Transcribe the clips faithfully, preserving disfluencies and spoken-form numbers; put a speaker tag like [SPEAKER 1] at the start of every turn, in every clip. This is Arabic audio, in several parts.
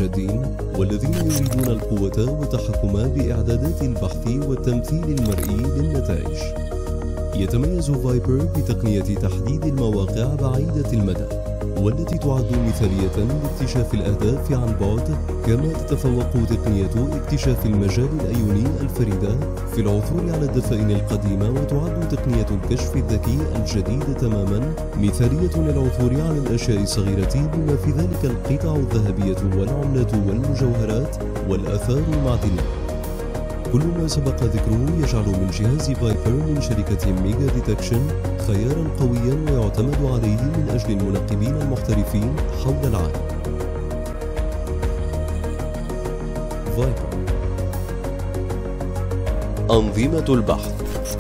[SPEAKER 1] الجادين والذين يريدون القوة والتحكم بإعدادات البحث والتمثيل المرئي للنتائج. يتميز فايبر بتقنية تحديد المواقع بعيدة المدى والتي تعد مثالية لاكتشاف الأهداف عن بعد، كما تتفوق تقنية اكتشاف المجال الأيوني الفريدة في العثور على الدفائن القديمة، وتعد تقنية الكشف الذكي الجديدة تماما مثالية للعثور على الأشياء الصغيرة بما في ذلك القطع الذهبية والعملات والمجوهرات والآثار المعدنية. كل ما سبق ذكره يجعل من جهاز فايبر من شركة ميجا ديتكشن خيارا قويا ويعتمد عليه من أجل المنقبين المحترفين حول العالم. فايبر. أنظمة البحث.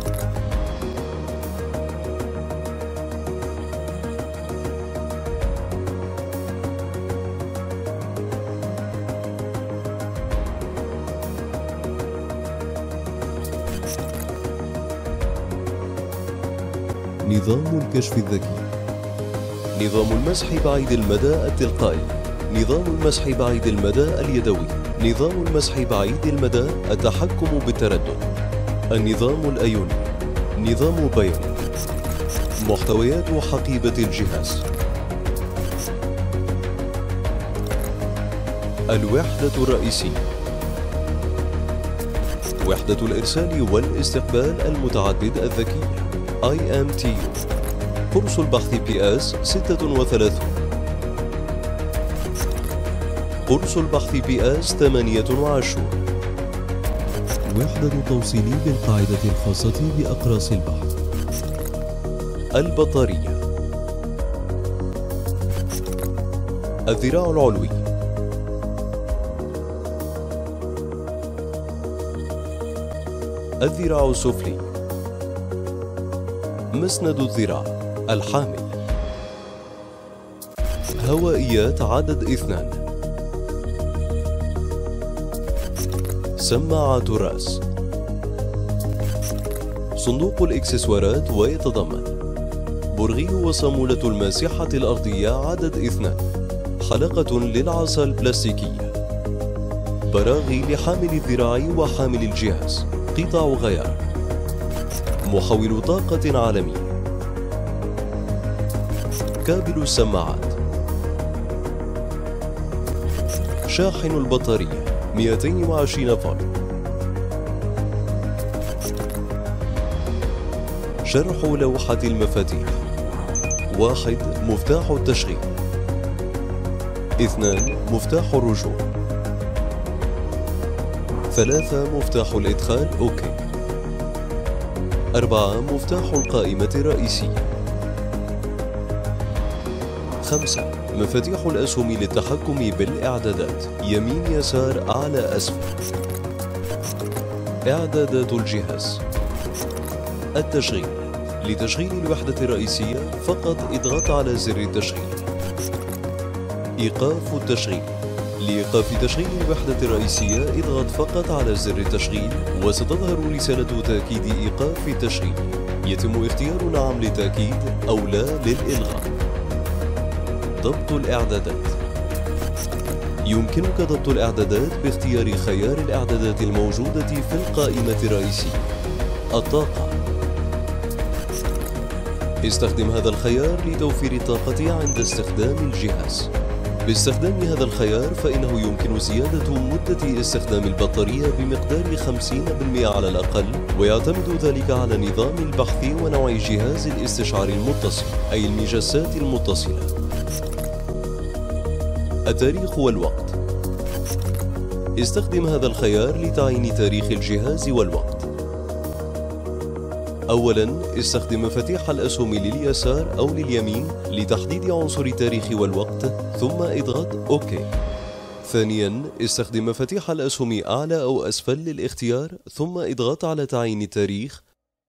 [SPEAKER 1] نظام الكشف الذكي. نظام المسح بعيد المدى التلقائي. نظام المسح بعيد المدى اليدوي. نظام المسح بعيد المدى التحكم بالتردد. النظام الأيوني. نظام بياني. محتويات حقيبة الجهاز. الوحدة الرئيسية. وحدة الإرسال والاستقبال المتعدد الذكي آي إم تي يو. قرص البحث بي إس ستة وثلاثين. قرص البحث بي إس ثمانية وعشرين. وحدة توصيل بالقاعدة الخاصة بأقراص البحث. البطارية. الذراع العلوي. الذراع السفلي. مسند الذراع الحامل. هوائيات عدد اثنان. سماعات الرأس. صندوق الإكسسوارات، ويتضمن برغي وصامولة الماسحة الأرضية عدد اثنان، حلقة للعصا البلاستيكية، براغي لحامل الذراع وحامل الجهاز، قطع غيار، محول طاقة عالمي، كابل السماعات، شاحن البطارية مئتين وعشرين فولت، شرح لوحة المفاتيح. واحد. مفتاح التشغيل. اثنان. مفتاح الرجوع. ثلاثة. مفتاح الإدخال أوكي. أربعة. مفتاح القائمة الرئيسية. خمسة. مفاتيح الأسهم للتحكم بالإعدادات، يمين يسار أعلى أسفل. إعدادات الجهاز. التشغيل. لتشغيل الوحدة الرئيسية فقط اضغط على زر التشغيل. إيقاف التشغيل. لإيقاف تشغيل الوحدة الرئيسية اضغط فقط على زر التشغيل وستظهر رسالة تأكيد إيقاف التشغيل. يتم اختيار نعم للتأكيد أو لا للإلغاء. ضبط الإعدادات. يمكنك ضبط الإعدادات باختيار خيار الإعدادات الموجودة في القائمة الرئيسية. الطاقة. استخدم هذا الخيار لتوفير الطاقة عند استخدام الجهاز. باستخدام هذا الخيار فإنه يمكن زيادة مدة استخدام البطارية بمقدار خمسين بالمئة على الأقل، ويعتمد ذلك على نظام البحث ونوع جهاز الاستشعار المتصل، أي المجسات المتصلة. التاريخ والوقت. استخدم هذا الخيار لتعيين تاريخ الجهاز والوقت. أولاً، استخدم مفاتيح الأسهم لليسار أو لليمين لتحديد عنصر التاريخ والوقت، ثم اضغط أوكي. ثانياً، استخدم مفاتيح الأسهم أعلى أو أسفل للاختيار، ثم اضغط على تعيين التاريخ،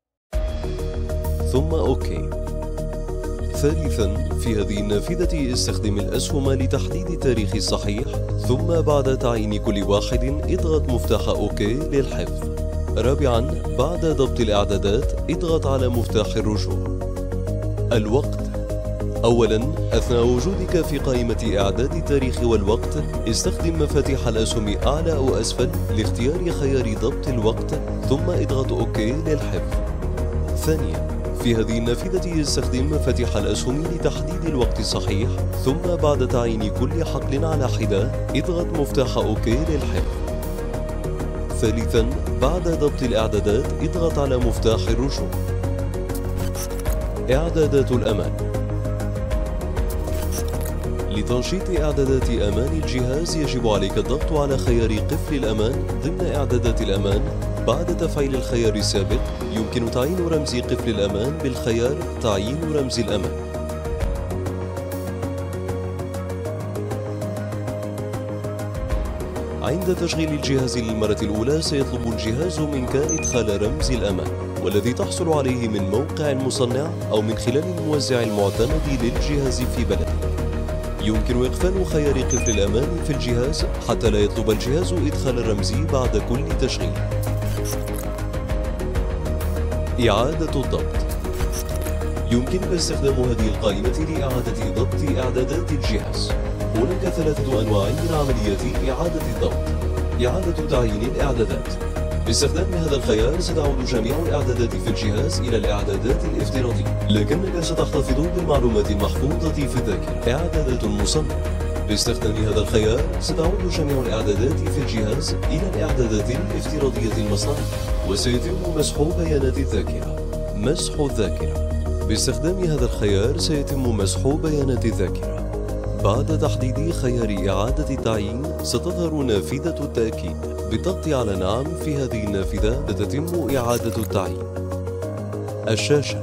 [SPEAKER 1] ثم أوكي. ثالثاً، في هذه النافذة استخدم الأسهم لتحديد التاريخ الصحيح، ثم بعد تعيين كل واحد اضغط مفتاح أوكي للحفظ. رابعاً، بعد ضبط الإعدادات اضغط على مفتاح الرجوع. الوقت. أولاً، أثناء وجودك في قائمة إعداد التاريخ والوقت، استخدم مفاتيح الأسهم أعلى أو أسفل لاختيار خيار ضبط الوقت، ثم اضغط أوكي للحفظ. ثانياً، في هذه النافذة استخدم مفاتيح الأسهم لتحديد الوقت الصحيح، ثم بعد تعيين كل حقل على حدة، اضغط مفتاح أوكي للحفظ. ثالثاً، بعد ضبط الإعدادات اضغط على مفتاح الرجوع. إعدادات الأمان. لتنشيط إعدادات أمان الجهاز يجب عليك الضغط على خيار قفل الأمان ضمن إعدادات الأمان. بعد تفعيل الخيار السابق يمكن تعيين رمز قفل الأمان بالخيار تعيين رمز الأمان. عند تشغيل الجهاز للمرة الأولى سيطلب الجهاز منك إدخال رمز الأمان، والذي تحصل عليه من موقع المصنع أو من خلال الموزع المعتمد للجهاز في بلدك. يمكن إقفال خيار قفل الأمان في الجهاز حتى لا يطلب الجهاز إدخال الرمز بعد كل تشغيل. إعادة الضبط. يمكنك استخدام هذه القائمة لإعادة ضبط إعدادات الجهاز. هناك ثلاثة أنواع من عملية إعادة الضبط. إعادة تعيين الإعدادات. باستخدام هذا الخيار ستعود جميع الإعدادات في الجهاز إلى الإعدادات الافتراضية، لكنك ستحتفظ بالمعلومات المحفوظة في الذاكرة. إعدادات المصنع. باستخدام هذا الخيار ستعود جميع الإعدادات في الجهاز إلى الإعدادات الافتراضية المصنعية، وسيتم مسح بيانات الذاكرة. مسح الذاكرة. باستخدام هذا الخيار سيتم مسح بيانات الذاكرة. بعد تحديد خيار إعادة التعيين ستظهر نافذة التأكيد. بالضغط على نعم في هذه النافذة ستتم إعادة التعيين. الشاشة.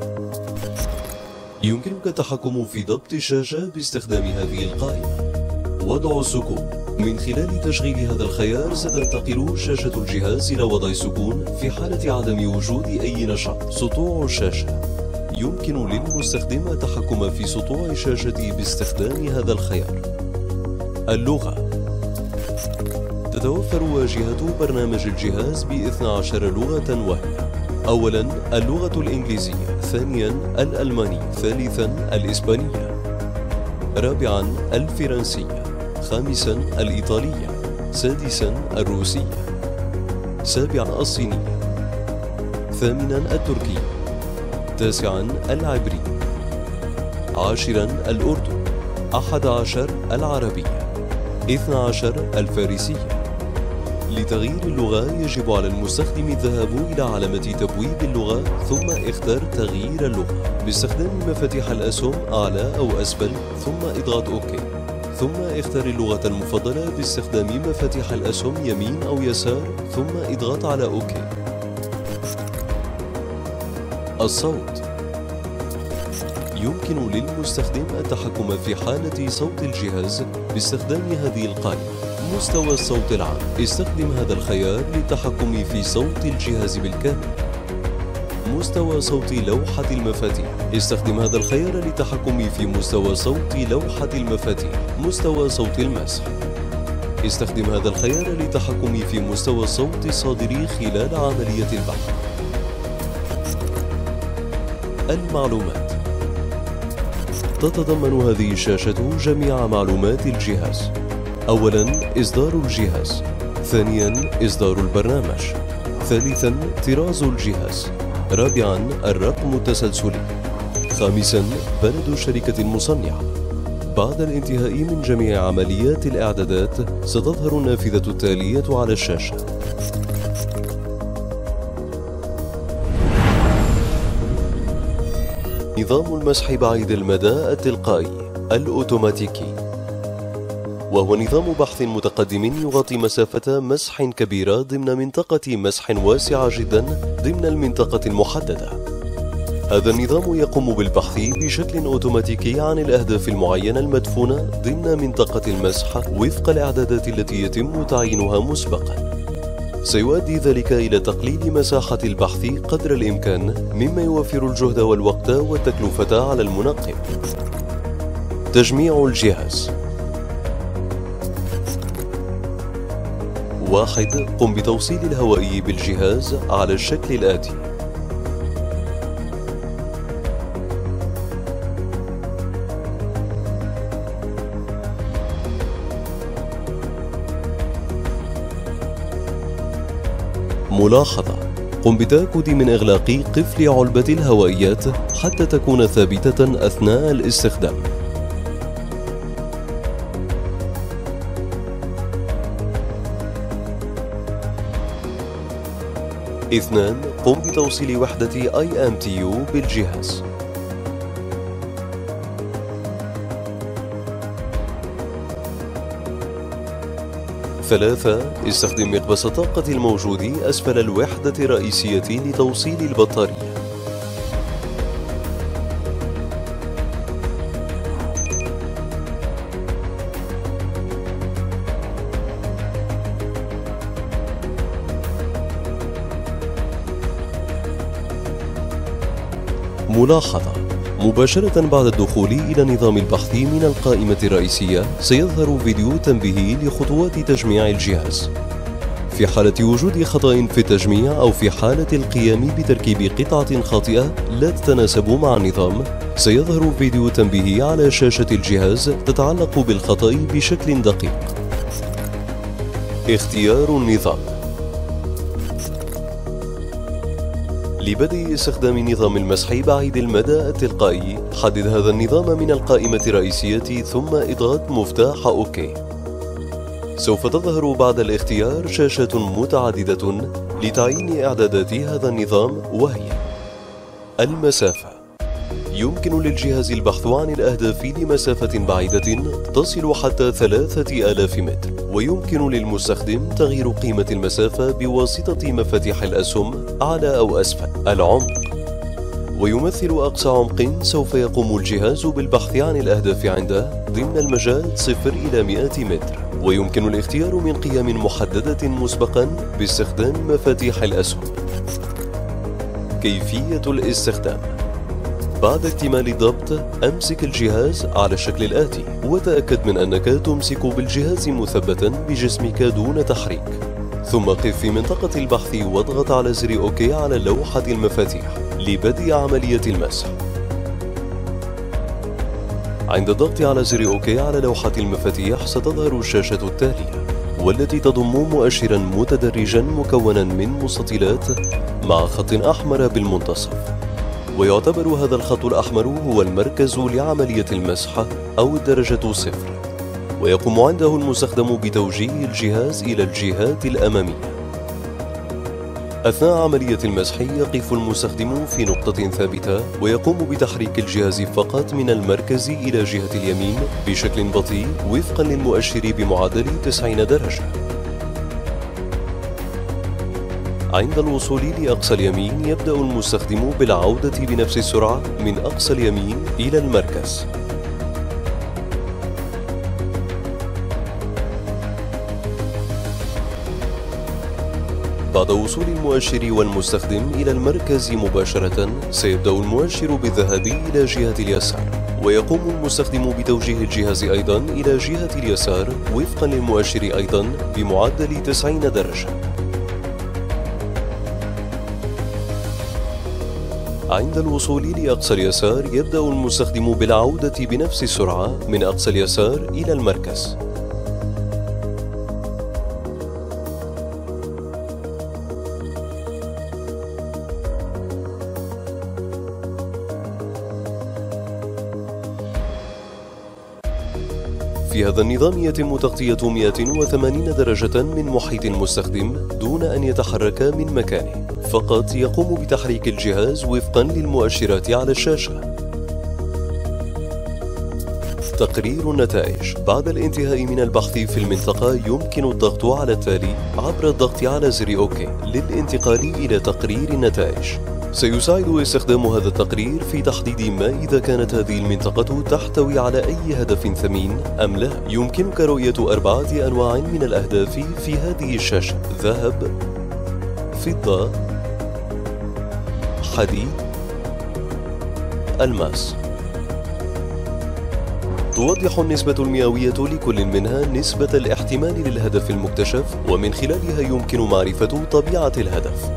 [SPEAKER 1] يمكنك التحكم في ضبط الشاشة باستخدام هذه القائمة. وضع السكون. من خلال تشغيل هذا الخيار ستنتقل شاشة الجهاز إلى وضع السكون في حالة عدم وجود أي نشاط. سطوع الشاشة. يمكن للمستخدم التحكم في سطوع الشاشة باستخدام هذا الخيار. اللغة. تتوفر واجهة برنامج الجهاز باثنتي عشرة لغة وهي: أولاً اللغة الإنجليزية، ثانياً الألمانية، ثالثاً الإسبانية، رابعاً الفرنسية، خامساً الإيطالية، سادساً الروسية، سابعاً الصينية، ثامناً التركية، تاسعاً العبري، عاشراً الأردن، أحد عشر العربية، اثني عشر الفارسية. لتغيير اللغة يجب على المستخدم الذهاب إلى علامة تبويب اللغة ثم اختار تغيير اللغة باستخدام مفاتيح الأسهم أعلى أو أسفل ثم اضغط أوكي، ثم اختار اللغة المفضلة باستخدام مفاتيح الأسهم يمين أو يسار ثم اضغط على أوكي. الصوت. يمكن للمستخدم التحكم في حالة صوت الجهاز باستخدام هذه القائمة. مستوى الصوت العام. استخدم هذا الخيار للتحكم في صوت الجهاز بالكامل. مستوى صوت لوحة المفاتيح. استخدم هذا الخيار للتحكم في مستوى صوت لوحة المفاتيح. مستوى صوت المسح. استخدم هذا الخيار للتحكم في مستوى الصوت الصادر خلال عملية البحث. المعلومات. تتضمن هذه الشاشة جميع معلومات الجهاز. أولاً إصدار الجهاز، ثانياً إصدار البرنامج، ثالثاً طراز الجهاز، رابعاً الرقم التسلسلي، خامساً بلد الشركة المصنعة. بعد الانتهاء من جميع عمليات الإعدادات ستظهر النافذة التالية على الشاشة. نظام المسح بعيد المدى التلقائي الأوتوماتيكي، وهو نظام بحث متقدم يغطي مسافة مسح كبيرة ضمن منطقة مسح واسعة جدا ضمن المنطقة المحددة. هذا النظام يقوم بالبحث بشكل أوتوماتيكي عن الأهداف المعينة المدفونة ضمن منطقة المسح وفق الإعدادات التي يتم تعيينها مسبقا. سيؤدي ذلك إلى تقليل مساحة البحث قدر الإمكان، مما يوفر الجهد والوقت والتكلفة على المنقب. تجميع الجهاز. واحد. قم بتوصيل الهوائي بالجهاز على الشكل الآتي: ملاحظة: قم بالتأكد من إغلاق قفل علبة الهوائيات حتى تكون ثابتة أثناء الاستخدام. اثنان. قم بتوصيل وحدة آي إم تي يو بالجهاز. ثلاثة. استخدم مقبس الطاقة الموجود أسفل الوحدة الرئيسية لتوصيل البطارية. ملاحظة: مباشرة بعد الدخول إلى نظام البحث من القائمة الرئيسية سيظهر فيديو تنبيهي لخطوات تجميع الجهاز. في حالة وجود خطأ في التجميع أو في حالة القيام بتركيب قطعة خاطئة لا تتناسب مع النظام، سيظهر فيديو تنبيهي على شاشة الجهاز تتعلق بالخطأ بشكل دقيق. اختيار النظام. لبدء استخدام نظام المسح بعيد المدى التلقائي، حدد هذا النظام من القائمة الرئيسية ثم اضغط مفتاح أوكي. سوف تظهر بعد الاختيار شاشات متعددة لتعيين إعدادات هذا النظام، وهي: المسافة. يمكن للجهاز البحث عن الأهداف لمسافة بعيدة تصل حتى ثلاثة آلاف متر، ويمكن للمستخدم تغيير قيمة المسافة بواسطة مفاتيح الأسهم أعلى أو أسفل. العمق. ويمثل أقصى عمق سوف يقوم الجهاز بالبحث عن الأهداف عنده ضمن المجال صفر إلى مئة متر، ويمكن الاختيار من قيم محددة مسبقا باستخدام مفاتيح الأسهم. كيفية الاستخدام: بعد اكتمال الضبط، أمسك الجهاز على الشكل الآتي، وتأكد من أنك تمسك بالجهاز مثبتا بجسمك دون تحريك. ثم قف في منطقة البحث واضغط على زر أوكي على لوحة المفاتيح لبدء عملية المسح. عند الضغط على زر أوكي على لوحة المفاتيح ستظهر الشاشة التالية، والتي تضم مؤشرا متدرجا مكونا من مستطيلات مع خط أحمر بالمنتصف، ويعتبر هذا الخط الأحمر هو المركز لعملية المسح أو الدرجة صفر، ويقوم عنده المستخدم بتوجيه الجهاز إلى الجهات الأمامية. أثناء عملية المسح يقف المستخدم في نقطة ثابتة ويقوم بتحريك الجهاز فقط من المركز إلى جهة اليمين بشكل بطيء وفقا للمؤشر بمعدل تسعين درجة. عند الوصول لأقصى اليمين يبدأ المستخدم بالعودة بنفس السرعة من أقصى اليمين إلى المركز. بعد وصول المؤشر والمستخدم إلى المركز مباشرة، سيبدأ المؤشر بالذهاب إلى جهة اليسار، ويقوم المستخدم بتوجيه الجهاز أيضا إلى جهة اليسار وفقا للمؤشر أيضا بمعدل تسعين درجة. عند الوصول لأقصى اليسار يبدأ المستخدم بالعودة بنفس السرعة من أقصى اليسار إلى المركز. في هذا النظام يتم تغطية مئة وثمانين درجة من محيط المستخدم دون أن يتحرك من مكانه، فقط يقوم بتحريك الجهاز وفقا للمؤشرات على الشاشة. تقرير النتائج. بعد الانتهاء من البحث في المنطقة يمكن الضغط على التالي عبر الضغط على زر أوكي للانتقال إلى تقرير النتائج. سيساعد استخدام هذا التقرير في تحديد ما إذا كانت هذه المنطقة تحتوي على أي هدف ثمين أم لا. يمكنك رؤية أربعة أنواع من الأهداف في هذه الشاشة: ذهب، فضة، حديد، ألماس. توضح النسبة المئوية لكل منها نسبة الاحتمال للهدف المكتشف، ومن خلالها يمكن معرفة طبيعة الهدف.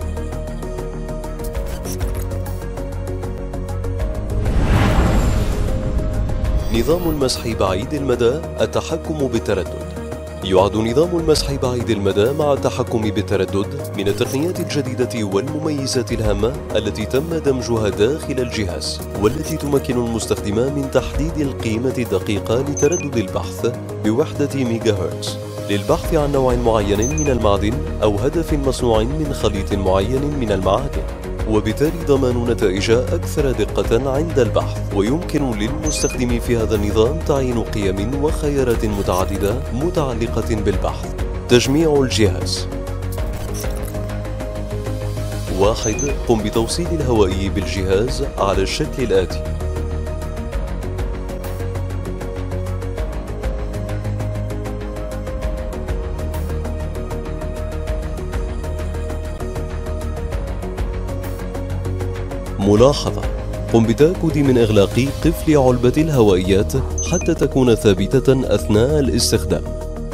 [SPEAKER 1] نظام المسح بعيد المدى: التحكم بالتردد. يعد نظام المسح بعيد المدى مع التحكم بالتردد من التقنيات الجديدة والمميزات الهامة التي تم دمجها داخل الجهاز، والتي تمكن المستخدم من تحديد القيمة الدقيقة لتردد البحث بوحدة ميجا هرتز للبحث عن نوع معين من المعدن أو هدف مصنوع من خليط معين من المعادن، وبالتالي ضمان نتائج أكثر دقة عند البحث. ويمكن للمستخدم في هذا النظام تعيين قيم وخيارات متعددة متعلقة بالبحث. تجميع الجهاز: واحد. قم بتوصيل الهوائي بالجهاز على الشكل الآتي: ملاحظة: قم بالتأكد من إغلاق قفل علبة الهوائيات حتى تكون ثابتة أثناء الاستخدام.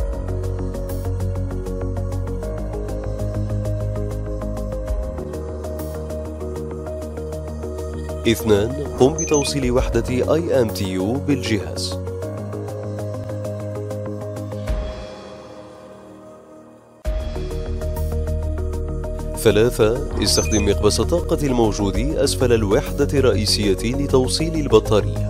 [SPEAKER 1] اثنان. قم بتوصيل وحدة آي إم تي يو بالجهاز. ثلاثة. استخدم مقبس الطاقة الموجود أسفل الوحدة الرئيسية لتوصيل البطارية.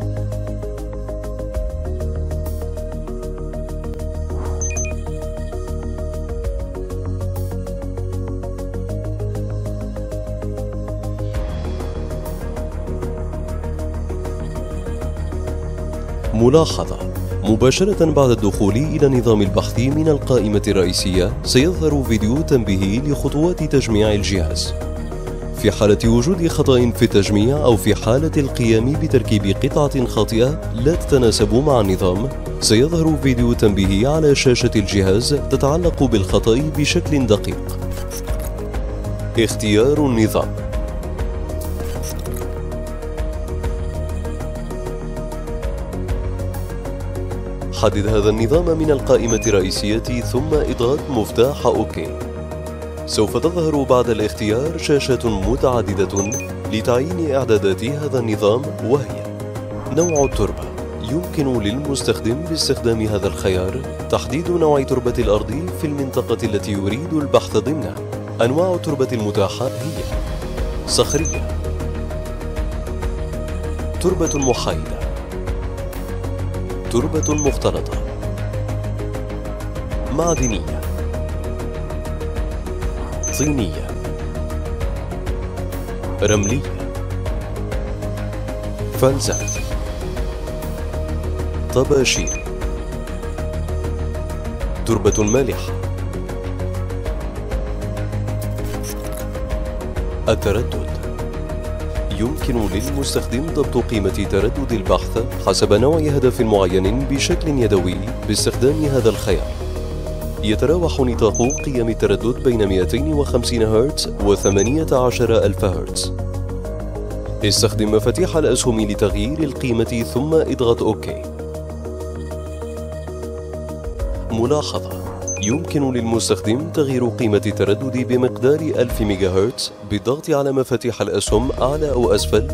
[SPEAKER 1] ملاحظة: مباشرة بعد الدخول إلى نظام البحث من القائمة الرئيسية سيظهر فيديو تنبيهي لخطوات تجميع الجهاز. في حالة وجود خطأ في التجميع أو في حالة القيام بتركيب قطعة خاطئة لا تتناسب مع النظام، سيظهر فيديو تنبيهي على شاشة الجهاز تتعلق بالخطأ بشكل دقيق. اختيار النظام: حدد هذا النظام من القائمة الرئيسية ثم اضغط مفتاح أوكي. سوف تظهر بعد الاختيار شاشات متعددة لتعيين إعدادات هذا النظام، وهي: نوع التربة. يمكن للمستخدم باستخدام هذا الخيار تحديد نوع تربة الأرض في المنطقة التي يريد البحث ضمنها. أنواع التربة المتاحة هي: صخرية، تربة محايدة، تربة مختلطة، معدنية، طينية، رملية، فلزات، طباشير، تربة مالحة. التردد: يمكن للمستخدم ضبط قيمة تردد البحث حسب نوع هدف معين بشكل يدوي باستخدام هذا الخيار. يتراوح نطاق قيم التردد بين مئتين وخمسين هرتز و ثمانية عشر ألف هرتز. استخدم مفاتيح الأسهم لتغيير القيمة ثم اضغط أوكي. ملاحظة: يمكن للمستخدم تغيير قيمة التردد بمقدار ألف ميجا هرتز بالضغط على مفاتيح الأسهم أعلى أو أسفل،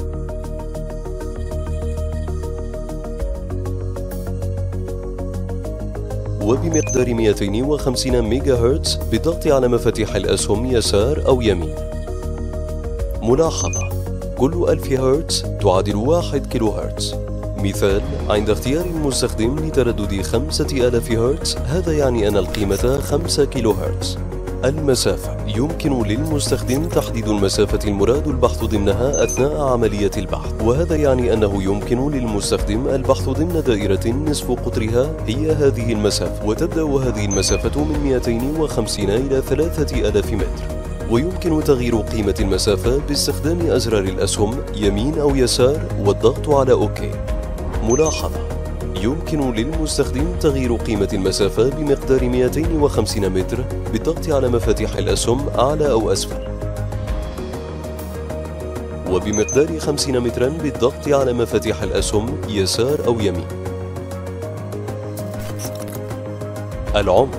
[SPEAKER 1] وبمقدار مئتين وخمسين ميجا هرتز بالضغط على مفاتيح الأسهم يسار أو يمين. ملاحظة: كل ألف هرتز تعادل واحد كيلو هرتز. مثال: عند اختيار المستخدم لتردد خمسة آلاف هرتز، هذا يعني أن القيمة خمسة كيلو هرتز. المسافة: يمكن للمستخدم تحديد المسافة المراد البحث ضمنها أثناء عملية البحث، وهذا يعني أنه يمكن للمستخدم البحث ضمن دائرة نصف قطرها هي هذه المسافة، وتبدأ هذه المسافة من مئتين وخمسين إلى ثلاثة آلاف متر. ويمكن تغيير قيمة المسافة باستخدام أزرار الأسهم يمين أو يسار والضغط على أوكي. ملاحظة: يمكن للمستخدم تغيير قيمة المسافة بمقدار مئتين وخمسين متر بالضغط على مفاتيح الأسهم أعلى أو أسفل، وبمقدار خمسين مترا بالضغط على مفاتيح الأسهم يسار أو يمين. العمق،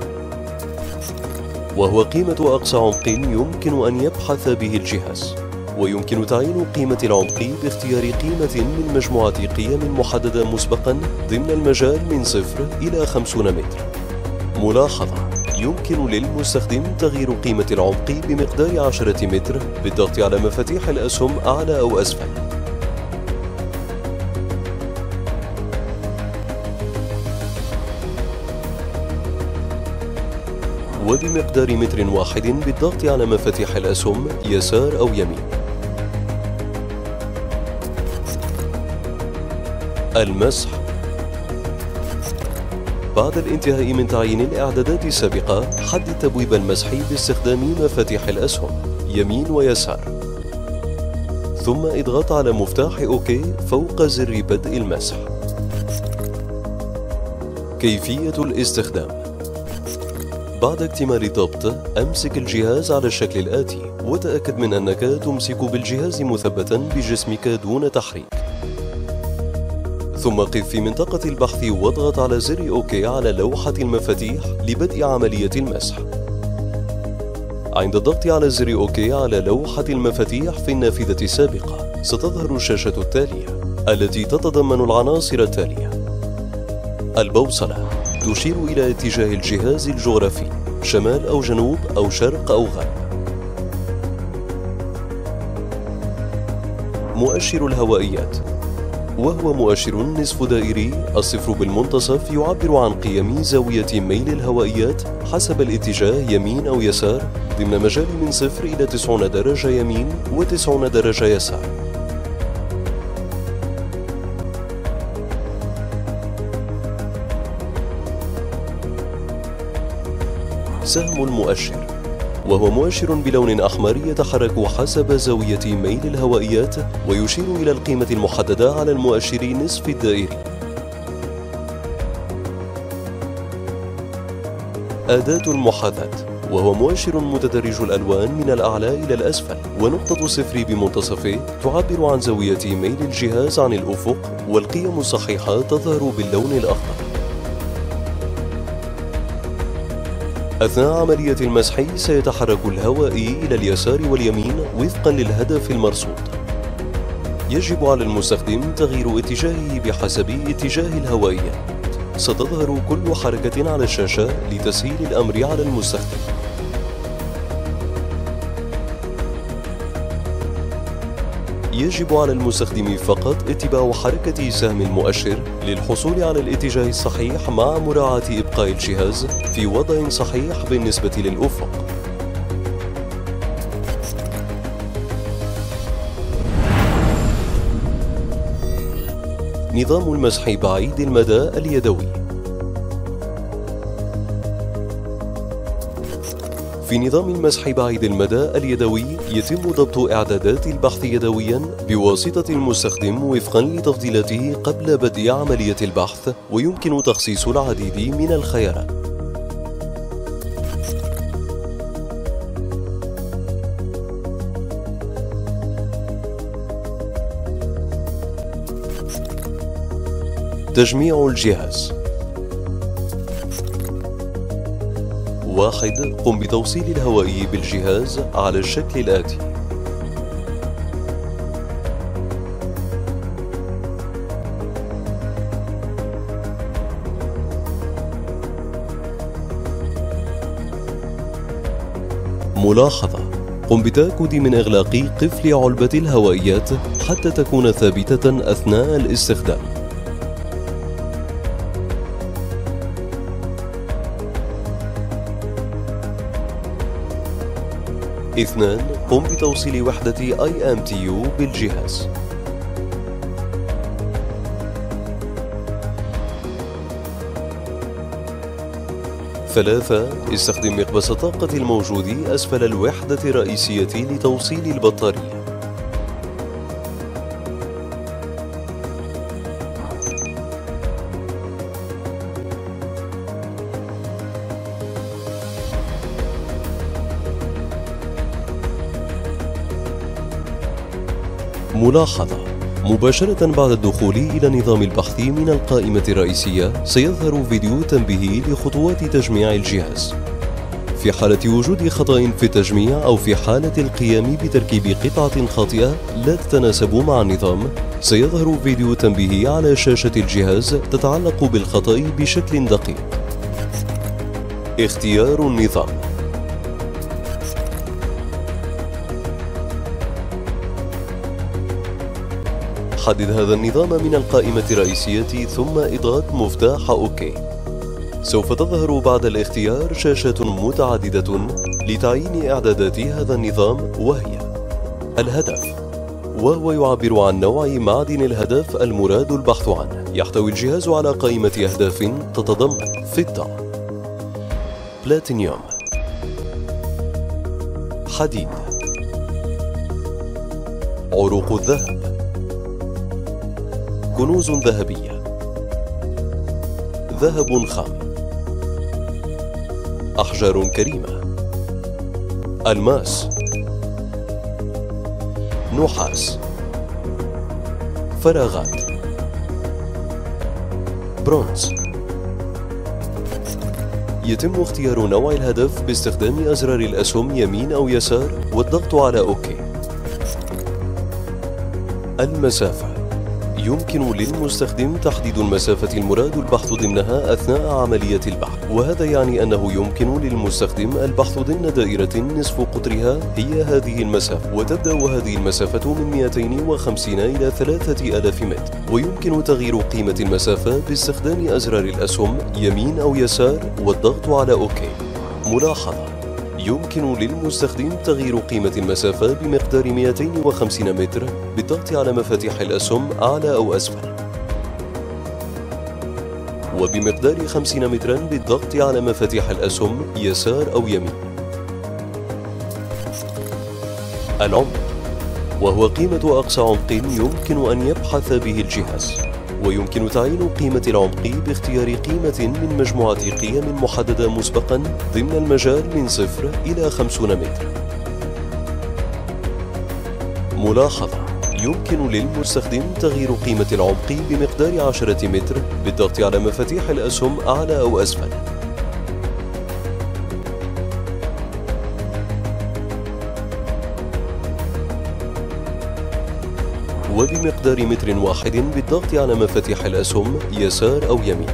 [SPEAKER 1] وهو قيمة أقصى عمق يمكن أن يبحث به الجهاز. ويمكن تعيين قيمة العمق باختيار قيمة من مجموعة قيم محددة مسبقا ضمن المجال من صفر إلى خمسين متر. ملاحظة: يمكن للمستخدم تغيير قيمة العمق بمقدار عشرة متر بالضغط على مفاتيح الأسهم أعلى أو أسفل. وبمقدار متر واحد بالضغط على مفاتيح الأسهم يسار أو يمين. المسح: بعد الانتهاء من تعيين الإعدادات السابقة، حدد تبويب المسح باستخدام مفاتيح الأسهم يمين ويسار، ثم اضغط على مفتاح أوكي فوق زر بدء المسح. كيفية الاستخدام: بعد اكتمال الضبط، أمسك الجهاز على الشكل الآتي، وتأكد من أنك تمسك بالجهاز مثبتا بجسمك دون تحريك. ثم قف في منطقة البحث واضغط على زر أوكي على لوحة المفاتيح لبدء عملية المسح. عند الضغط على زر أوكي على لوحة المفاتيح في النافذة السابقة، ستظهر الشاشة التالية التي تتضمن العناصر التالية: البوصلة تشير إلى اتجاه الجهاز الجغرافي، شمال أو جنوب أو شرق أو غرب. مؤشر الهوائيات، وهو مؤشر نصف دائري، الصفر بالمنتصف يعبر عن قيم زاوية ميل الهوائيات حسب الاتجاه يمين أو يسار ضمن مجال من صفر إلى تسعين درجة يمين وتسعين درجة يسار. سهم المؤشر، وهو مؤشر بلون أحمر يتحرك حسب زاوية ميل الهوائيات ويشير إلى القيمة المحددة على المؤشر نصف الدائري. أداة المحاذاة، وهو مؤشر متدرج الألوان من الأعلى إلى الأسفل، ونقطة صفر بمنتصفه تعبر عن زاوية ميل الجهاز عن الأفق، والقيم الصحيحة تظهر باللون الأخضر. أثناء عملية المسح سيتحرك الهوائي إلى اليسار واليمين وفقا للهدف المرصود. يجب على المستخدم تغيير اتجاهه بحسب اتجاه الهوائية. ستظهر كل حركة على الشاشة لتسهيل الأمر على المستخدم. يجب على المستخدم فقط اتباع حركة سهم المؤشر للحصول على الاتجاه الصحيح مع مراعاة إبقاء الجهاز في وضع صحيح بالنسبة للأفق. نظام المسح بعيد المدى اليدوي. في نظام المسح بعيد المدى اليدوي يتم ضبط إعدادات البحث يدويا بواسطة المستخدم وفقا لتفضيلاته قبل بدء عملية البحث، ويمكن تخصيص العديد من الخيارات. تجميع الجهاز: واحد. قم بتوصيل الهوائي بالجهاز على الشكل الآتي: ملاحظة: قم بالتأكد من إغلاق قفل علبة الهوائيات حتى تكون ثابتة أثناء الاستخدام. اثنان. قم بتوصيل وحدة آي إم تي يو بالجهاز. ثلاثة. استخدم مقبس الطاقة الموجود أسفل الوحدة الرئيسية لتوصيل البطارية. ملاحظة: مباشرة بعد الدخول إلى نظام البحث من القائمة الرئيسية سيظهر فيديو تنبيهي لخطوات تجميع الجهاز. في حالة وجود خطأ في التجميع أو في حالة القيام بتركيب قطعة خاطئة لا تتناسب مع النظام، سيظهر فيديو تنبيهي على شاشة الجهاز تتعلق بالخطأ بشكل دقيق. اختيار النظام. حدد هذا النظام من القائمة الرئيسية ثم اضغط مفتاح أوكي. سوف تظهر بعد الاختيار شاشات متعددة لتعيين إعدادات هذا النظام، وهي الهدف، وهو يعبر عن نوع معدن الهدف المراد البحث عنه. يحتوي الجهاز على قائمة أهداف تتضمن فضة، بلاتينيوم، حديد، عروق الذهب، كنوز ذهبية، ذهب خام، أحجار كريمة، ألماس، نحاس، فراغات، برونز. يتم اختيار نوع الهدف باستخدام أزرار الأسهم يمين أو يسار والضغط على أوكي. المسافة. يمكن للمستخدم تحديد المسافة المراد البحث ضمنها أثناء عملية البحث، وهذا يعني أنه يمكن للمستخدم البحث ضمن دائرة نصف قطرها هي هذه المسافة، وتبدأ هذه المسافة من مئتين وخمسين إلى ثلاثة آلاف متر، ويمكن تغيير قيمة المسافة باستخدام أزرار الأسهم يمين أو يسار والضغط على أوكي. ملاحظة: يمكن للمستخدم تغيير قيمة المسافة بمقدار مئتين وخمسين متر بالضغط على مفاتيح الأسهم أعلى أو أسفل، وبمقدار خمسين مترا بالضغط على مفاتيح الأسهم يسار أو يمين. العمق، وهو قيمة أقصى عمق يمكن أن يبحث به الجهاز، ويمكن تعيين قيمة العمق باختيار قيمة من مجموعة قيم محددة مسبقا ضمن المجال من صفر إلى خمسين متر. ملاحظة: يمكن للمستخدم تغيير قيمة العمق بمقدار عشرة متر بالضغط على مفاتيح الأسهم أعلى أو أسفل. وبمقدار متر واحد بالضغط على مفاتيح الأسهم يسار أو يمين.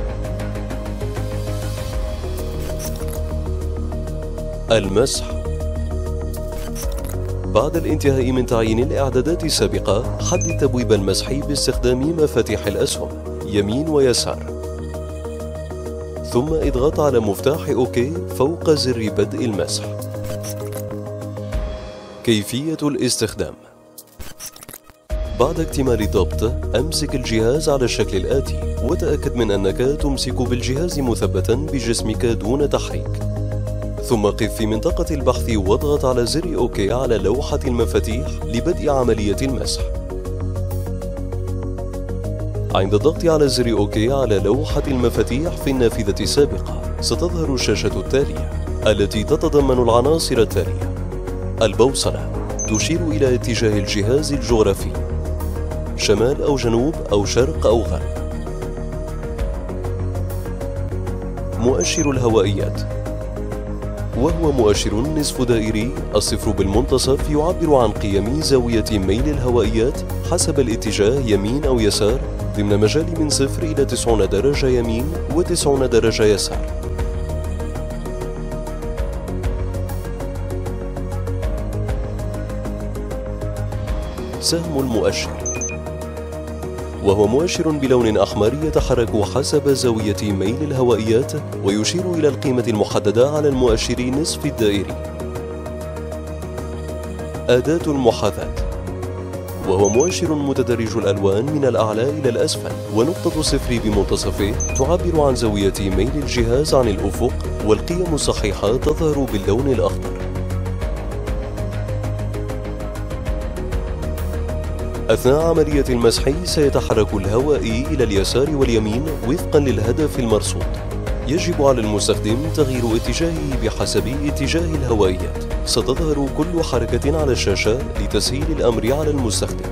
[SPEAKER 1] المسح. بعد الانتهاء من تعيين الإعدادات السابقة، حدد تبويب المسح باستخدام مفاتيح الأسهم يمين ويسار، ثم اضغط على مفتاح أوكي فوق زر بدء المسح. كيفية الاستخدام. بعد اكتمال الضبط، أمسك الجهاز على الشكل الآتي، وتأكد من أنك تمسك بالجهاز مثبتا بجسمك دون تحريك. ثم قف في منطقة البحث واضغط على زر أوكي على لوحة المفاتيح لبدء عملية المسح. عند الضغط على زر أوكي على لوحة المفاتيح في النافذة السابقة، ستظهر الشاشة التالية التي تتضمن العناصر التالية: البوصلة تشير إلى اتجاه الجهاز الجغرافي، شمال أو جنوب أو شرق أو غرب. مؤشر الهوائيات، وهو مؤشر نصف دائري، الصفر بالمنتصف يعبر عن قيم زاوية ميل الهوائيات حسب الاتجاه يمين أو يسار ضمن مجال من صفر إلى تسعين درجة يمين وتسعين درجة يسار. سهم المؤشر، وهو مؤشر بلون أحمر يتحرك حسب زاوية ميل الهوائيات ويشير إلى القيمة المحددة على المؤشر نصف الدائري. أداة المحاذاة، وهو مؤشر متدرج الألوان من الأعلى إلى الأسفل، ونقطة صفر بمنتصفه تعبر عن زاوية ميل الجهاز عن الأفق، والقيم الصحيحة تظهر باللون الأخضر. أثناء عملية المسح سيتحرك الهواء إلى اليسار واليمين وفقا للهدف المرصود. يجب على المستخدم تغيير اتجاهه بحسب اتجاه الهوائيات. ستظهر كل حركة على الشاشة لتسهيل الأمر على المستخدم.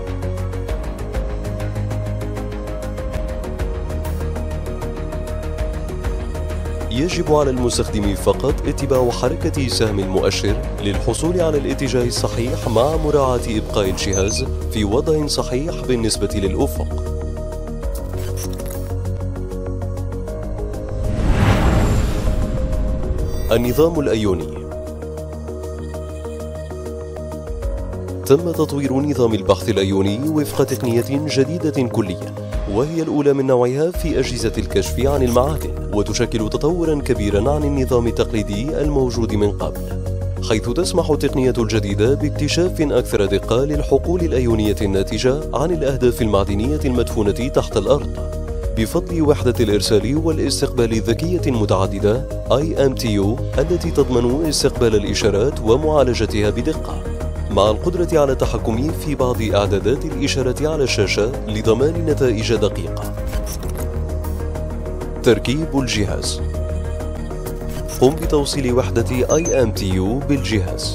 [SPEAKER 1] يجب على المستخدم فقط اتباع حركة سهم المؤشر للحصول على الاتجاه الصحيح مع مراعاة إبقاء الجهاز في وضع صحيح بالنسبة للأفق. النظام الأيوني. تم تطوير نظام البحث الأيوني وفق تقنية جديدة كليا، وهي الأولى من نوعها في أجهزة الكشف عن المعادن، وتشكل تطورا كبيرا عن النظام التقليدي الموجود من قبل، حيث تسمح التقنية الجديدة باكتشاف أكثر دقة للحقول الأيونية الناتجة عن الأهداف المعدنية المدفونة تحت الأرض، بفضل وحدة الإرسال والاستقبال الذكية متعددة آي إم تي يو التي تضمن استقبال الإشارات ومعالجتها بدقة، مع القدرة على التحكم في بعض إعدادات الإشارة على الشاشة لضمان نتائج دقيقة. تركيب الجهاز. قم بتوصيل وحدة آي إم تي يو بالجهاز.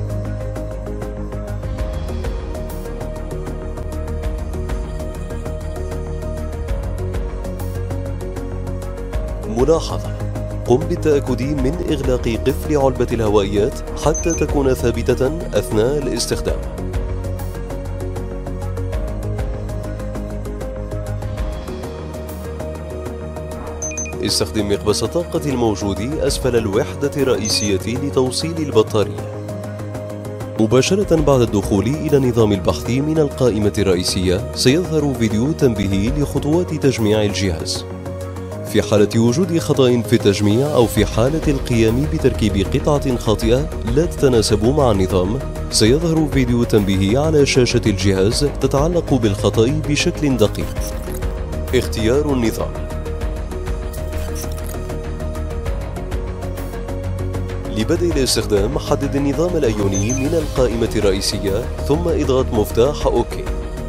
[SPEAKER 1] ملاحظة: قم بالتأكد من إغلاق قفل علبة الهوائيات حتى تكون ثابتة أثناء الاستخدام. استخدم مقبس الطاقة الموجود أسفل الوحدة الرئيسية لتوصيل البطارية. مباشرة بعد الدخول إلى نظام البحث من القائمة الرئيسية سيظهر فيديو تنبيهي لخطوات تجميع الجهاز. في حالة وجود خطأ في التجميع أو في حالة القيام بتركيب قطعة خاطئة لا تتناسب مع النظام، سيظهر فيديو تنبيهي على شاشة الجهاز تتعلق بالخطأ بشكل دقيق. اختيار النظام. لبدء الاستخدام حدد النظام الأيوني من القائمة الرئيسية ثم اضغط مفتاح أوكي.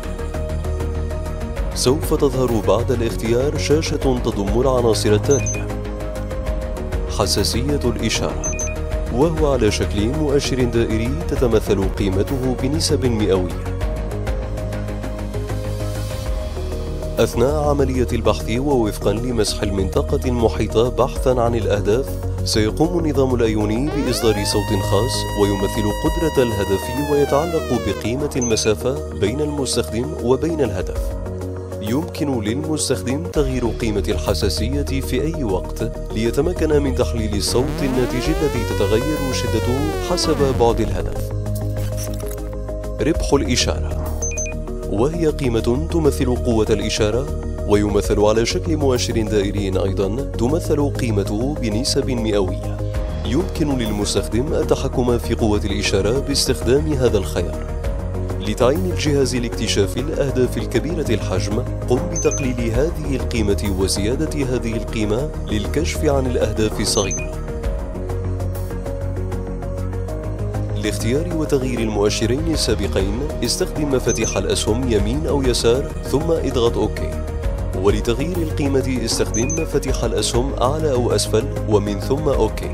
[SPEAKER 1] سوف تظهر بعد الاختيار شاشة تضم العناصر التالية: حساسية الإشارة، وهو على شكل مؤشر دائري تتمثل قيمته بنسب مئوية. أثناء عملية البحث ووفقا لمسح المنطقة المحيطة بحثا عن الأهداف، سيقوم النظام الأيوني بإصدار صوت خاص ويمثل قدرة الهدف ويتعلق بقيمة المسافة بين المستخدم وبين الهدف. يمكن للمستخدم تغيير قيمة الحساسية في أي وقت ليتمكن من تحليل الصوت الناتج الذي تتغير شدته حسب بعد الهدف. ربح الإشارة، وهي قيمة تمثل قوة الإشارة، ويمثل على شكل مؤشر دائري أيضا تمثل قيمته بنسب مئوية. يمكن للمستخدم التحكم في قوة الإشارة باستخدام هذا الخيار. لتعيين الجهاز لاكتشاف الأهداف الكبيرة الحجم، قم بتقليل هذه القيمة وزيادة هذه القيمة للكشف عن الأهداف الصغيرة. لاختيار وتغيير المؤشرين السابقين، استخدم مفاتيح الأسهم يمين أو يسار ثم اضغط أوكي. ولتغيير القيمة استخدم مفاتيح الأسهم أعلى أو أسفل ومن ثم أوكي.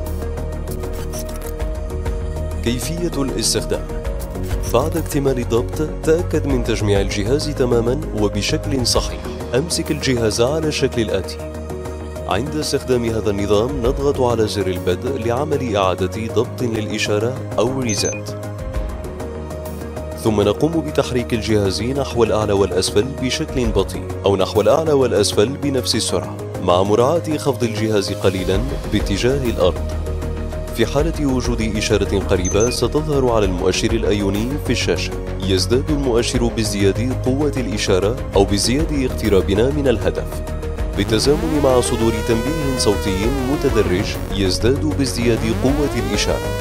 [SPEAKER 1] كيفية الاستخدام. بعد اكتمال الضبط، تأكد من تجميع الجهاز تماما وبشكل صحيح. أمسك الجهاز على الشكل الآتي. عند استخدام هذا النظام نضغط على زر البدء لعمل إعادة ضبط للإشارة أو ريزات، ثم نقوم بتحريك الجهاز نحو الأعلى والأسفل بشكل بطيء أو نحو الأعلى والأسفل بنفس السرعة، مع مراعاة خفض الجهاز قليلا باتجاه الأرض. في حالة وجود إشارة قريبة ستظهر على المؤشر الأيوني في الشاشة. يزداد المؤشر بازدياد قوة الإشارة أو بازدياد اقترابنا من الهدف، بالتزامن مع صدور تنبيه صوتي متدرج يزداد بازدياد قوة الإشارة.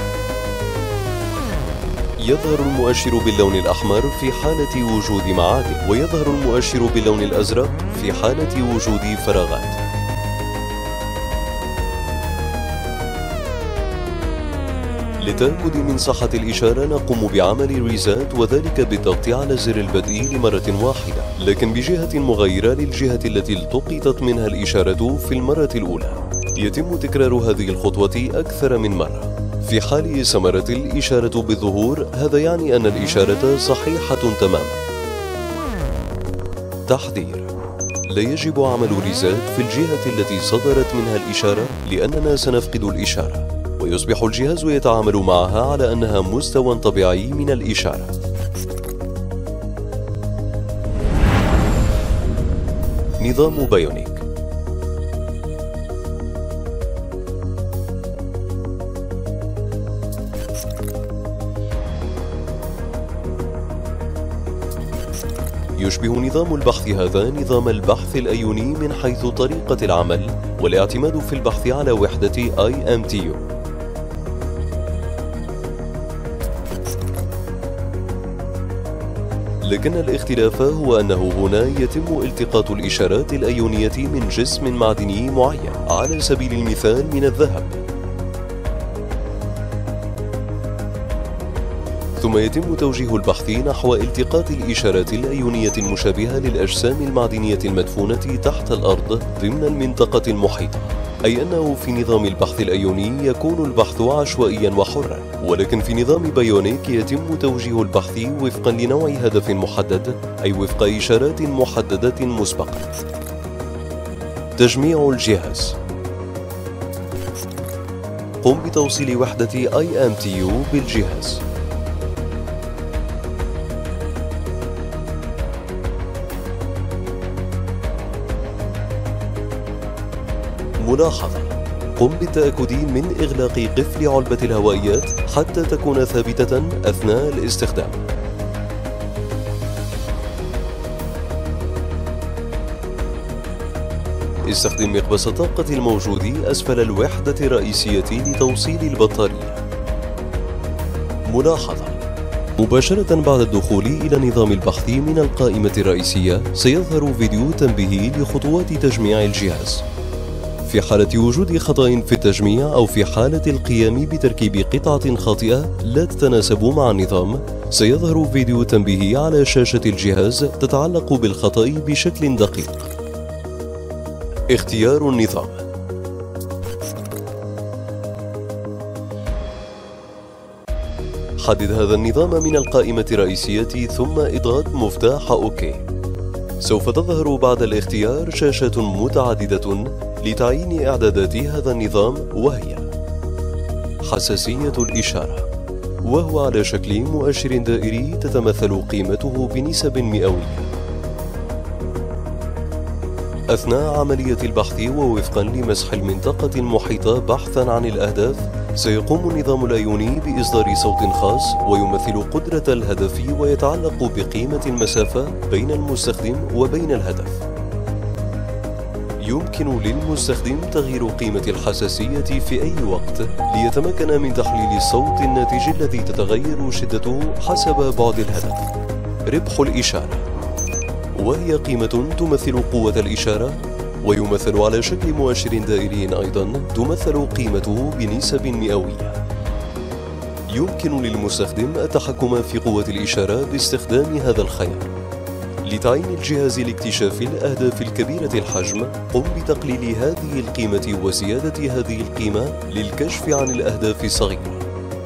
[SPEAKER 1] يظهر المؤشر باللون الأحمر في حالة وجود معادن، ويظهر المؤشر باللون الأزرق في حالة وجود فراغات. للتأكد من صحة الإشارة نقوم بعمل ريزات، وذلك بالضغط على زر البدء لمرة واحدة، لكن بجهة مغايرة للجهة التي التقطت منها الإشارة في المرة الأولى. يتم تكرار هذه الخطوة أكثر من مرة. في حال استمرت الإشارة بالظهور، هذا يعني أن الإشارة صحيحة تماما. تحذير: هل يجب عمل ريزات في الجهة التي صدرت منها الإشارة لأننا سنفقد الإشارة، ويصبح الجهاز يتعامل معها على أنها مستوى طبيعي من الإشارة. نظام بايونيك. يشبه نظام البحث هذا نظام البحث الأيوني من حيث طريقة العمل والاعتماد في البحث على وحدة آي إم تي يو. لكن الاختلاف هو أنه هنا يتم التقاط الإشارات الأيونية من جسم معدني معين، على سبيل المثال من الذهب، ثم يتم توجيه البحث نحو التقاط الإشارات الأيونية المشابهة للأجسام المعدنية المدفونة تحت الأرض ضمن المنطقة المحيطة، أي أنه في نظام البحث الأيوني يكون البحث عشوائيا وحرا، ولكن في نظام بايونيك يتم توجيه البحث وفقا لنوع هدف محدد، أي وفق إشارات محددة مسبقا. تجميع الجهاز. قم بتوصيل وحدة آي إم تي يو بالجهاز. ملاحظة: قم بالتأكد من إغلاق قفل علبة الهوائيات حتى تكون ثابتة أثناء الاستخدام. استخدم مقبس الطاقة الموجود أسفل الوحدة الرئيسية لتوصيل البطارية. ملاحظة: مباشرة بعد الدخول إلى نظام البحث من القائمة الرئيسية سيظهر فيديو تنبيهي لخطوات تجميع الجهاز. في حالة وجود خطأ في التجميع أو في حالة القيام بتركيب قطعة خاطئة لا تتناسب مع النظام، سيظهر فيديو تنبيهي على شاشة الجهاز تتعلق بالخطأ بشكل دقيق. اختيار النظام. حدد هذا النظام من القائمة الرئيسية ثم اضغط مفتاح أوكي. سوف تظهر بعد الاختيار شاشات متعددة لتعيين إعدادات هذا النظام، وهي حساسية الإشارة، وهو على شكل مؤشر دائري تتمثل قيمته بنسب مئوية. أثناء عملية البحث ووفقا لمسح المنطقة المحيطة بحثا عن الأهداف، سيقوم النظام الأيوني بإصدار صوت خاص ويمثل قدرة الهدف ويتعلق بقيمة المسافة بين المستخدم وبين الهدف. يمكن للمستخدم تغيير قيمة الحساسية في أي وقت ليتمكن من تحليل الصوت الناتج الذي تتغير شدته حسب بعد الهدف. ربح الإشارة، وهي قيمة تمثل قوة الإشارة، ويمثل على شكل مؤشر دائري أيضا تمثل قيمته بنسب مئوية. يمكن للمستخدم التحكم في قوة الإشارة باستخدام هذا الخيار. لتعيين الجهاز لاكتشاف الأهداف الكبيرة الحجم، قم بتقليل هذه القيمة وزيادة هذه القيمة للكشف عن الأهداف الصغيرة.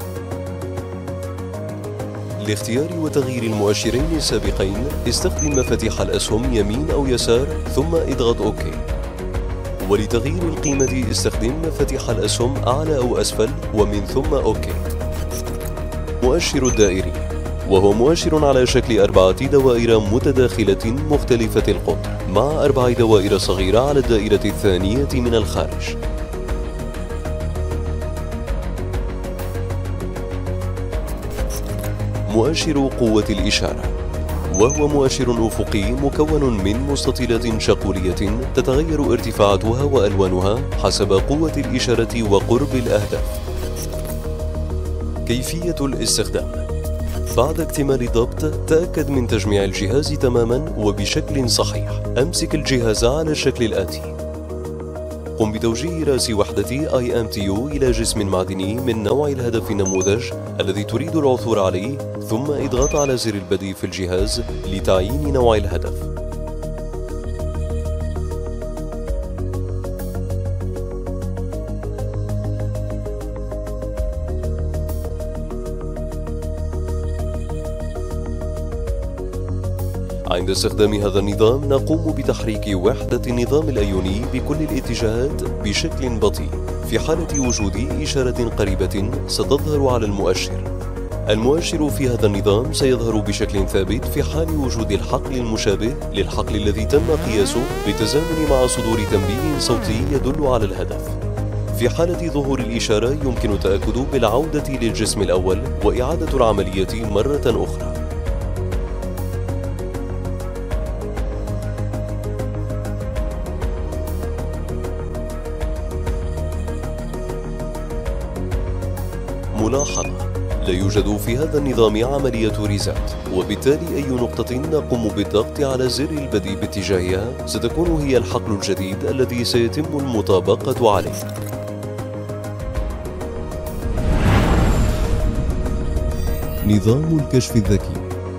[SPEAKER 1] لاختيار وتغيير المؤشرين السابقين، استخدم مفاتيح الأسهم يمين أو يسار ثم اضغط أوكي. ولتغيير القيمة استخدم مفاتيح الأسهم أعلى أو أسفل ومن ثم أوكي. مؤشر الدائري، وهو مؤشر على شكل أربعة دوائر متداخلة مختلفة القطر مع أربع دوائر صغيرة على الدائرة الثانية من الخارج. مؤشر قوة الإشارة، وهو مؤشر أفقي مكون من مستطيلات شقولية تتغير ارتفاعاتها وألوانها حسب قوة الإشارة وقرب الأهداف. كيفية الاستخدام: بعد اكتمال الضبط، تأكد من تجميع الجهاز تماما وبشكل صحيح. أمسك الجهاز على الشكل الآتي: قم بتوجيه رأس وحدة آي إم تي يو إلى جسم معدني من نوع الهدف النموذج الذي تريد العثور عليه، ثم اضغط على زر البدء في الجهاز لتعيين نوع الهدف. عند استخدام هذا النظام نقوم بتحريك وحدة النظام الأيوني بكل الاتجاهات بشكل بطيء. في حالة وجود إشارة قريبة ستظهر على المؤشر. المؤشر في هذا النظام سيظهر بشكل ثابت في حال وجود الحقل المشابه للحقل الذي تم قياسه بالتزامن مع صدور تنبيه صوتي يدل على الهدف. في حالة ظهور الإشارة يمكن التأكد بالعودة للجسم الأول وإعادة العملية مرة أخرى. ملاحظة: لا يوجد في هذا النظام عملية ريزات، وبالتالي أي نقطة نقوم بالضغط على زر البدء باتجاهها ستكون هي الحقل الجديد الذي سيتم المطابقة عليه. نظام الكشف الذكي.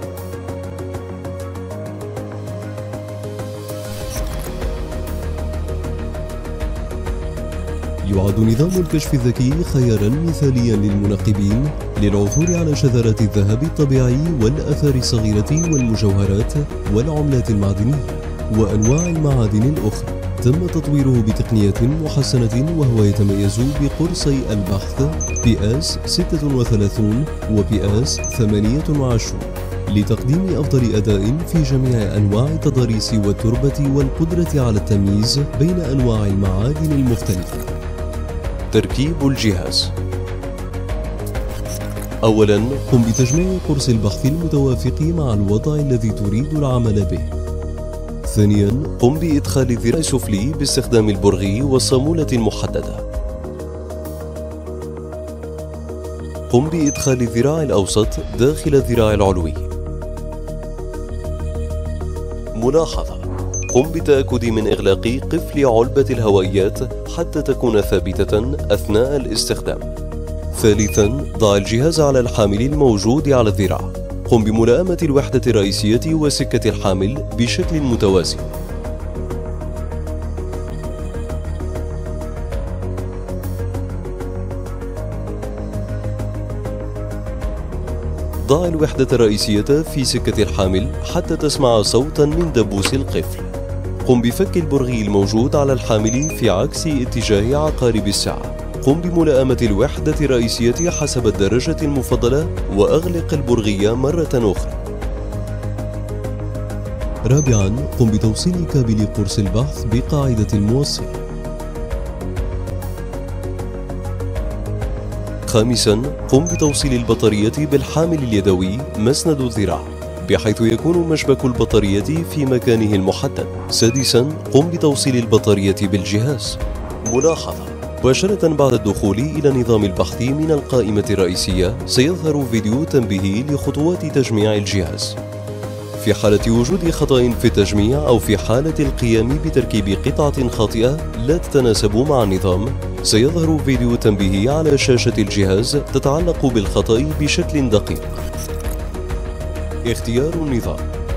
[SPEAKER 1] يعد نظام الكشف الذكي خيارا مثاليا للمنقبين للعثور على شذرات الذهب الطبيعي والآثار الصغيرة والمجوهرات والعملات المعدنية وأنواع المعادن الأخرى. تم تطويره بتقنية محسنة وهو يتميز بقرصي البحث بي إس ستة وثلاثين و بي إس ثمانية وعشرين لتقديم أفضل أداء في جميع أنواع التضاريس والتربة والقدرة على التمييز بين أنواع المعادن المختلفة. تركيب الجهاز. أولاً، قم بتجميع قرص البحث المتوافق مع الوضع الذي تريد العمل به. ثانياً، قم بإدخال الذراع السفلي باستخدام البرغي والصامولة المحددة. قم بإدخال الذراع الأوسط داخل الذراع العلوي. ملاحظة: قم بالتأكد من إغلاق قفل علبة الهوائيات حتى تكون ثابتة أثناء الاستخدام. ثالثاً، ضع الجهاز على الحامل الموجود على الذراع. قم بملائمة الوحدة الرئيسية وسكة الحامل بشكل متوازي. ضع الوحدة الرئيسية في سكة الحامل حتى تسمع صوتاً من دبوس القفل. قم بفك البرغي الموجود على الحامل في عكس اتجاه عقارب الساعة. قم بملائمة الوحدة الرئيسية حسب الدرجة المفضلة وأغلق البرغي مرة أخرى. رابعاً، قم بتوصيل كابل قرص البحث بقاعدة الموصل. خامساً، قم بتوصيل البطارية بالحامل اليدوي مسند الذراع بحيث يكون مشبك البطارية في مكانه المحدد. سادساً، قم بتوصيل البطارية بالجهاز. ملاحظة: مباشرة بعد الدخول إلى نظام البحث من القائمة الرئيسية سيظهر فيديو تنبيهي لخطوات تجميع الجهاز. في حالة وجود خطأ في التجميع أو في حالة القيام بتركيب قطعة خاطئة لا تتناسب مع النظام سيظهر فيديو تنبيهي على شاشة الجهاز تتعلق بالخطأ بشكل دقيق. اختيار النظام.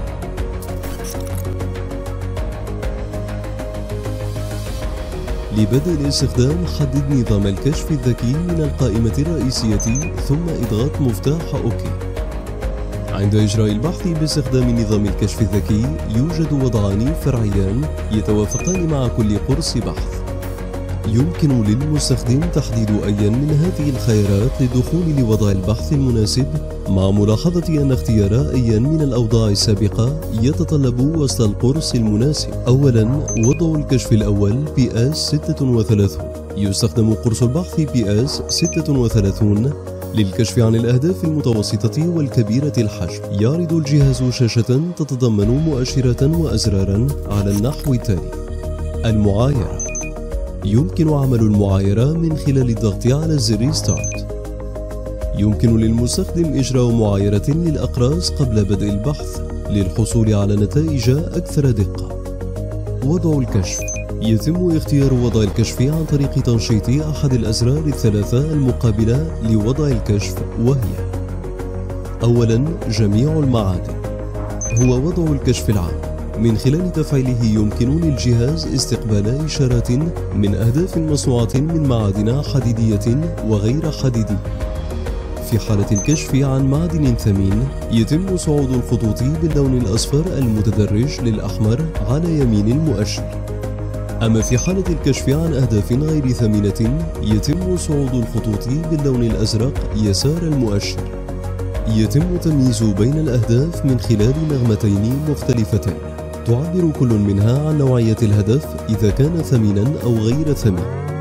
[SPEAKER 1] لبدء الاستخدام حدد نظام الكشف الذكي من القائمة الرئيسية ثم اضغط مفتاح أوكي. عند إجراء البحث باستخدام نظام الكشف الذكي يوجد وضعان فرعيان يتوافقان مع كل قرص بحث. يمكن للمستخدم تحديد أي من هذه الخيارات للدخول لوضع البحث المناسب مع ملاحظة أن اختيار أي من الأوضاع السابقة يتطلب وصل القرص المناسب. أولاً، وضع الكشف الأول بي إس ستة وثلاثين. يستخدم قرص البحث بي إس ستة وثلاثين للكشف عن الأهداف المتوسطة والكبيرة الحجم. يعرض الجهاز شاشة تتضمن مؤشرات وأزرارا على النحو التالي: المعايرة. يمكن عمل المعايرة من خلال الضغط على زر ستارت. يمكن للمستخدم إجراء معايرة للأقراص قبل بدء البحث للحصول على نتائج أكثر دقة. وضع الكشف. يتم اختيار وضع الكشف عن طريق تنشيط أحد الأزرار الثلاثة المقابلة لوضع الكشف، وهي: أولاً، جميع المعادن. هو وضع الكشف العام. من خلال تفعيله يمكن للجهاز استقبال إشارات من أهداف مصنوعة من معادن حديدية وغير حديدية. في حالة الكشف عن معدن ثمين يتم صعود الخطوط باللون الأصفر المتدرج للأحمر على يمين المؤشر. أما في حالة الكشف عن أهداف غير ثمينة يتم صعود الخطوط باللون الأزرق يسار المؤشر. يتم تمييز بين الأهداف من خلال نغمتين مختلفتين تعبر كل منها عن نوعية الهدف إذا كان ثمينا أو غير ثمين.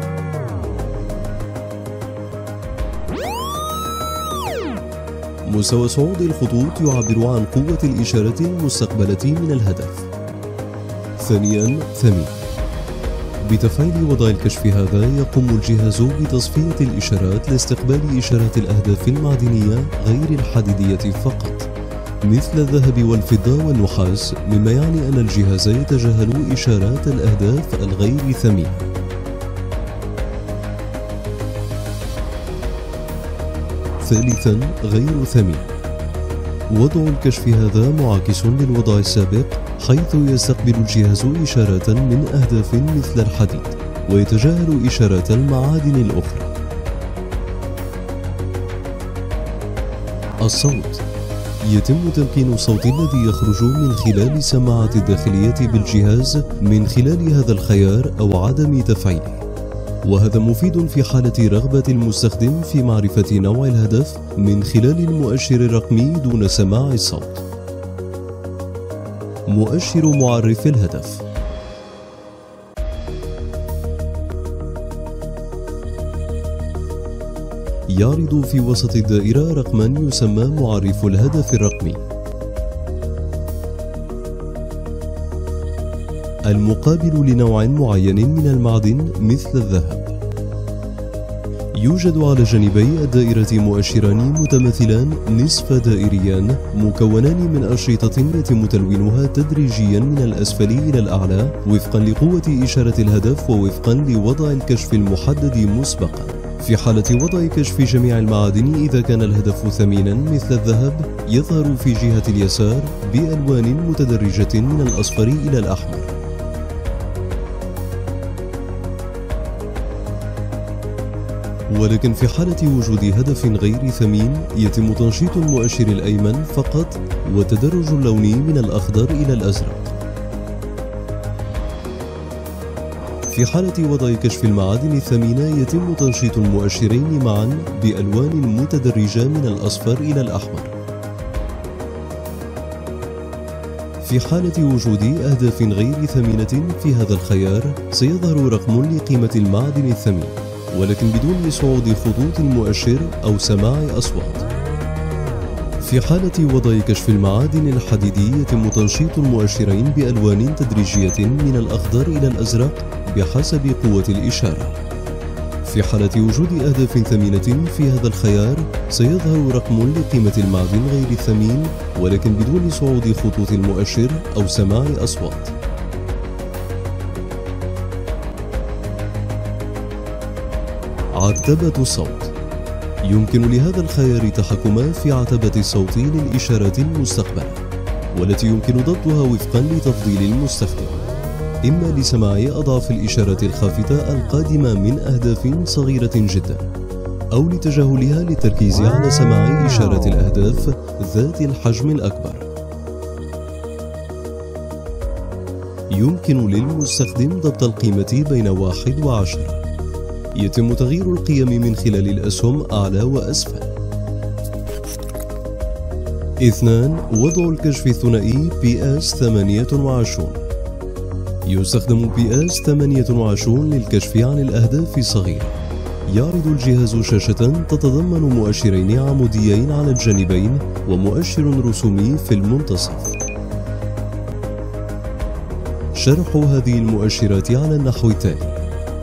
[SPEAKER 1] مستوى صعود الخطوط يعبر عن قوة الإشارة المستقبلة من الهدف. ثانياً، ثمين. بتفعيل وضع الكشف هذا يقوم الجهاز بتصفية الإشارات لاستقبال إشارات الأهداف المعدنية غير الحديدية فقط مثل الذهب والفضة والنحاس، مما يعني أن الجهاز يتجاهل إشارات الأهداف الغير ثمينة. ثالثاً، غير ثمين. وضع الكشف هذا معاكس للوضع السابق، حيث يستقبل الجهاز إشارات من أهداف مثل الحديد ويتجاهل إشارات المعادن الأخرى. الصوت. يتم تمكين الصوت الذي يخرج من خلال السماعات الداخلية بالجهاز من خلال هذا الخيار أو عدم تفعيله، وهذا مفيد في حالة رغبة المستخدم في معرفة نوع الهدف من خلال المؤشر الرقمي دون سماع الصوت. مؤشر معرف الهدف. يعرض في وسط الدائرة رقما يسمى معرف الهدف الرقمي. المقابل لنوع معين من المعدن مثل الذهب. يوجد على جانبي الدائرة مؤشران متماثلان نصف دائريان مكونان من أشرطة يتم تلوينها تدريجيا من الأسفل إلى الأعلى وفقا لقوة إشارة الهدف ووفقا لوضع الكشف المحدد مسبقا. في حالة وضع كشف جميع المعادن إذا كان الهدف ثمينا مثل الذهب يظهر في جهة اليسار بألوان متدرجة من الأصفر إلى الأحمر. ولكن في حالة وجود هدف غير ثمين يتم تنشيط المؤشر الأيمن فقط وتدرج اللون من الأخضر إلى الأزرق. في حالة وضع كشف المعادن الثمينة يتم تنشيط المؤشرين معا بألوان متدرجة من الأصفر إلى الأحمر. في حالة وجود أهداف غير ثمينة في هذا الخيار سيظهر رقم لقيمة المعدن الثمين، ولكن بدون صعود خطوط المؤشر أو سماع أصوات. في حالة وضع كشف المعادن الحديدي يتم تنشيط المؤشرين بألوان تدريجية من الأخضر إلى الأزرق بحسب قوة الإشارة. في حالة وجود أهداف ثمينة في هذا الخيار سيظهر رقم لقيمة المعدن غير الثمين، ولكن بدون صعود خطوط المؤشر أو سماع أصوات. عتبة الصوت. يمكن لهذا الخيار تحكما في عتبة الصوت للإشارات المستقبلة، والتي يمكن ضبطها وفقا لتفضيل المستخدم، إما لسماع أضعاف الإشارات الخافتة القادمة من أهداف صغيرة جدا، أو لتجاهلها للتركيز على سماع إشارات الأهداف ذات الحجم الأكبر. يمكن للمستخدم ضبط القيمة بين واحد وعشرة. يتم تغيير القيم من خلال الأسهم أعلى وأسفل. اثنان. وضع الكشف الثنائي بي إس ثمانية وعشرين. يستخدم بي إس ثمانية وعشرين للكشف عن الأهداف الصغيرة. يعرض الجهاز شاشة تتضمن مؤشرين عموديين على الجانبين ومؤشر رسومي في المنتصف. شرح هذه المؤشرات على النحو التالي.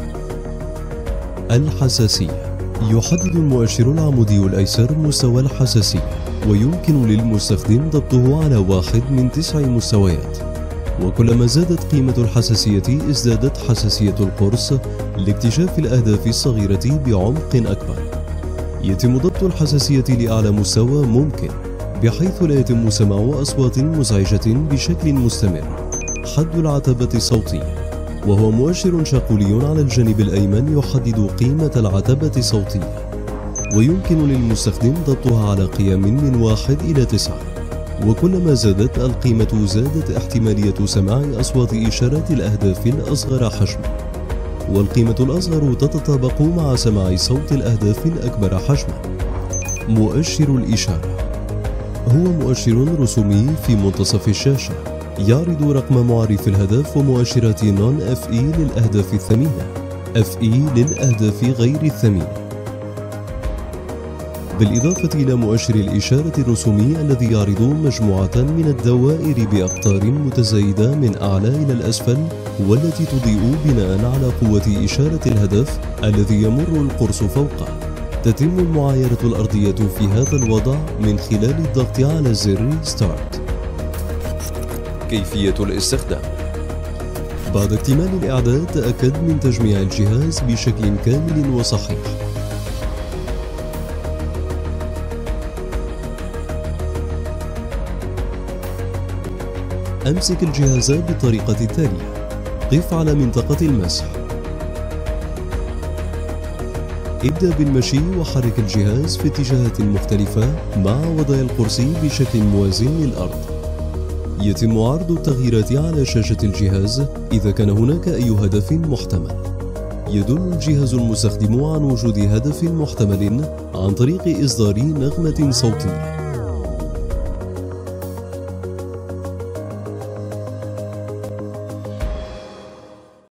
[SPEAKER 1] الحساسية. يحدد المؤشر العمودي الأيسر مستوى الحساسية، ويمكن للمستخدم ضبطه على واحد من تسع مستويات، وكلما زادت قيمة الحساسية ازدادت حساسية القرص لاكتشاف الأهداف الصغيرة بعمق أكبر. يتم ضبط الحساسية لأعلى مستوى ممكن، بحيث لا يتم سماع أصوات مزعجة بشكل مستمر. حد العتبة الصوتية، وهو مؤشر شاقولي على الجانب الأيمن يحدد قيمة العتبة الصوتية، ويمكن للمستخدم ضبطها على قيم من واحد إلى تسعة، وكلما زادت القيمة زادت احتمالية سماع أصوات إشارات الأهداف الأصغر حجما، والقيمة الأصغر تتطابق مع سماع صوت الأهداف الأكبر حجما. مؤشر الإشارة هو مؤشر رسومي في منتصف الشاشة يعرض رقم معرف الهدف ومؤشرات نون اف اي للأهداف الثمينة، اف اي للأهداف غير الثمينة، بالإضافة إلى مؤشر الإشارة الرسومي الذي يعرض مجموعة من الدوائر بأقطار متزايدة من أعلى إلى الأسفل، والتي تضيء بناء على قوة إشارة الهدف الذي يمر القرص فوقه. تتم المعايرة الأرضية في هذا الوضع من خلال الضغط على زر ستارت. كيفية الاستخدام: بعد اكتمال الإعداد تأكد من تجميع الجهاز بشكل كامل وصحيح. أمسك الجهاز بالطريقة التالية: قف على منطقة المسح، ابدأ بالمشي وحرك الجهاز في اتجاهات مختلفة مع وضع القرص بشكل موازي للأرض. يتم عرض التغييرات على شاشة الجهاز إذا كان هناك أي هدف محتمل. يدل الجهاز المستخدم عن وجود هدف محتمل عن طريق إصدار نغمة صوتية.